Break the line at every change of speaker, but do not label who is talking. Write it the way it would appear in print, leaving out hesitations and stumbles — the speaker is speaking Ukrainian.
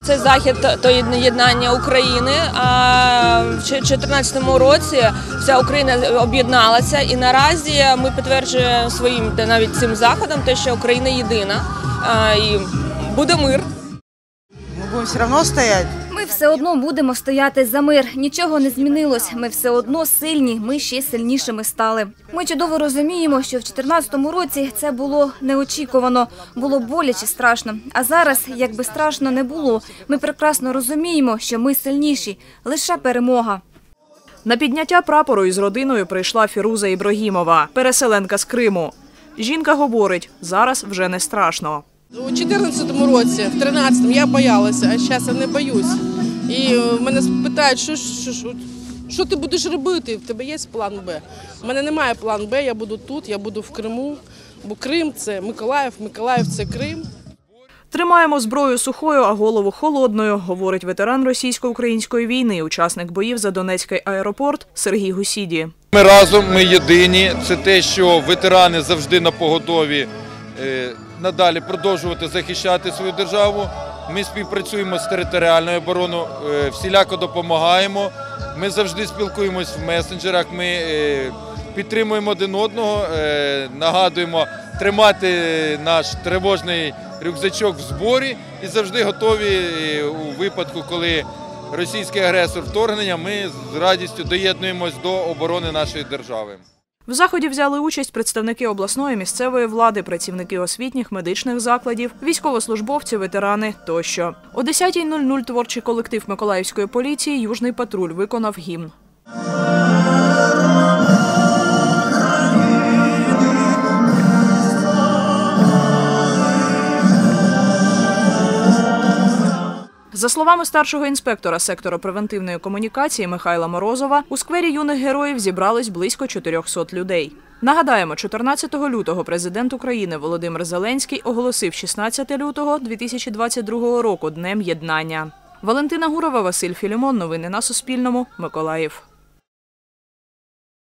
Цей захід – то єднання України, а в 2014 році вся Україна об'єдналася, і наразі ми підтверджуємо своїм навіть цим заходом те, що Україна єдина і буде мир.
Ми будемо все одно стояти.
Ми все одно будемо стояти за мир. Нічого не змінилось. Ми все одно сильні, ми ще сильнішими стали. Ми чудово розуміємо, що в 2014 році це було неочікувано. Було боляче, страшно. А зараз, як би страшно не було, ми прекрасно розуміємо, що ми сильніші. Лише перемога.
На підняття прапору із родиною прийшла Фіруза Ібрагімова, переселенка з Криму. Жінка говорить, зараз вже не страшно.
У 2014 році, в 2013 я боялася, а зараз я не боюсь. І мене питають, що ти будеш робити, в тебе є план Б. У мене немає плану Б, я буду тут, я буду в Криму, бо Крим – це Миколаїв, Миколаїв – це Крим.
Тримаємо зброю сухою, а голову холодною, говорить ветеран російсько-української війни, учасник боїв за Донецький аеропорт Сергій Гусіді.
Ми разом, ми єдині. Це те, що ветерани завжди напоготові надалі продовжувати захищати свою державу. Ми співпрацюємо з територіальною обороною, всіляко допомагаємо. Ми завжди спілкуємось в месенджерах, ми підтримуємо один одного, нагадуємо тримати наш тривожний рюкзачок в зборі і завжди готові у випадку, коли російський агресор вторгнення, ми з радістю доєднуємось до оборони нашої держави.
В заході взяли участь представники обласної місцевої влади, працівники освітніх, медичних закладів, військовослужбовці, ветерани тощо. О 10:00 творчий колектив Миколаївської поліції «Южний патруль» виконав гімн. За словами старшого інспектора сектору превентивної комунікації Михайла Морозова, у сквері юних героїв зібрались близько 400 людей. Нагадаємо, 14 лютого президент України Володимир Зеленський оголосив 16 лютого 2022 року Днем єднання. Валентина Гурова, Василь Філімон. Новини на Суспільному. Миколаїв.